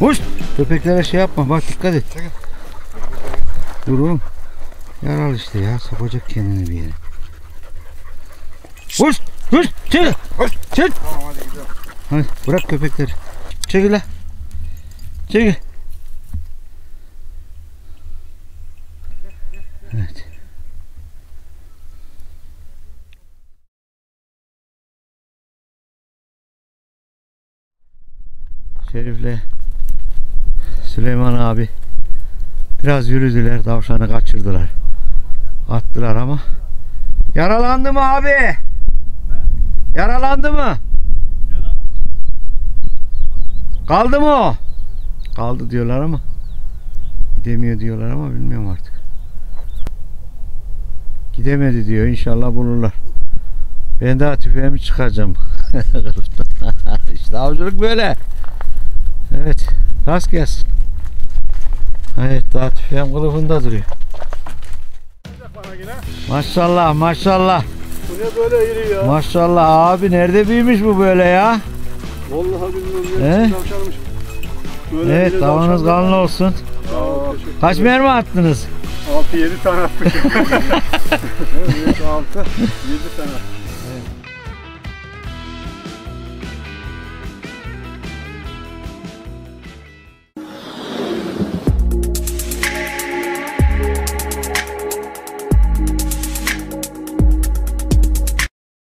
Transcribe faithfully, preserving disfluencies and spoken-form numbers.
Hoş. Köpeklere şey yapma, bak dikkat et. Dur oğlum. Yaralı işte ya, sokacak kendini bir yere. Hoş. Hoş. Çekil. Çekil. Tamam hadi gidelim. Hadi bırak köpekleri. Çekil la. Çekil. Evet. Şerif'le Süleyman abi biraz yürüdüler, tavşanı kaçırdılar. Attılar ama. Yaralandı mı abi? Yaralandı mı? Kaldı mı o? Kaldı diyorlar ama gidemiyor diyorlar ama bilmiyorum artık. Gidemedi diyor, inşallah bulurlar. Ben daha tüfeğimi çıkaracağım. İşte avcılık böyle. Evet, rast gelsin. Evet, daha tüfeğim kılıfında duruyor. Maşallah maşallah. Bu ne böyle iri ya? Maşallah abi, nerede büyümüş bu böyle ya? Vallahi bilmiyorum. He? Böyle Evet, tavanız kanlı olsun. Kaç mermi attınız? altı yedi tane attık. Evet, altı yedi tane.